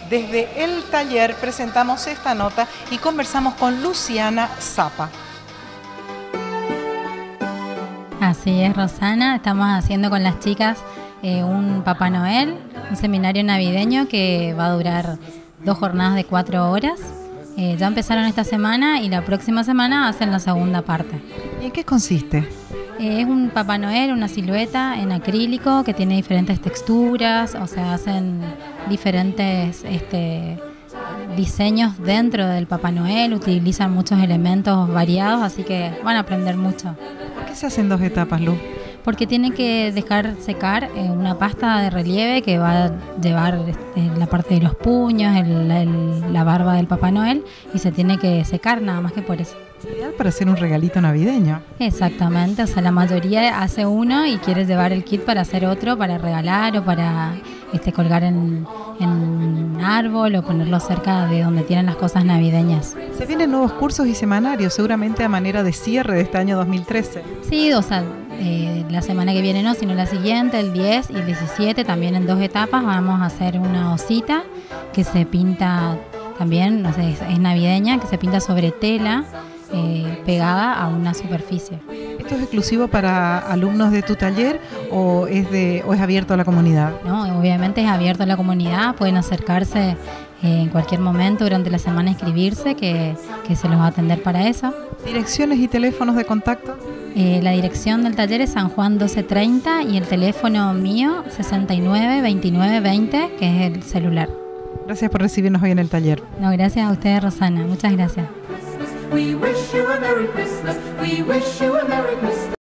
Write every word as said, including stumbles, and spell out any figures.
Desde el taller presentamos esta nota y conversamos con Luciana Zapa. Así es, Rosana, estamos haciendo con las chicas eh, un Papá Noel, un seminario navideño que va a durar dos jornadas de cuatro horas. Eh, ya empezaron esta semana y la próxima semana hacen la segunda parte. ¿Y en qué consiste? Eh, es un Papá Noel, una silueta en acrílico que tiene diferentes texturas, o sea, hacen diferentes este, diseños dentro del Papá Noel, utilizan muchos elementos variados, así que van a aprender mucho. ¿Por qué se hacen dos etapas, Lu? Porque tiene que dejar secar eh, una pasta de relieve que va a llevar este, la parte de los puños, el, el, la barba del Papá Noel, y se tiene que secar nada más que por eso. Ideal para hacer un regalito navideño. Exactamente, o sea, la mayoría hace uno y quiere llevar el kit para hacer otro, para regalar o para este, colgar en, en un árbol o ponerlo cerca de donde tienen las cosas navideñas. Se vienen nuevos cursos y semanarios, seguramente a manera de cierre de este año dos mil trece. Sí, o sea, eh, la semana que viene no, sino la siguiente, el diez y el diecisiete, también en dos etapas vamos a hacer una osita que se pinta también, no sé, es, es navideña, que se pinta sobre tela. Eh, pegada a una superficie. ¿Esto es exclusivo para alumnos de tu taller o es de o es abierto a la comunidad? No, obviamente es abierto a la comunidad, pueden acercarse eh, en cualquier momento durante la semana a inscribirse, que, que se los va a atender para eso. ¿Direcciones y teléfonos de contacto? Eh, la dirección del taller es San Juan doce treinta y el teléfono mío sesenta y nueve veintinueve veinte, que es el celular. Gracias por recibirnos hoy en el taller. No, gracias a ustedes, Rosana, muchas gracias. We wish you a Merry Christmas. We wish you a Merry Christmas.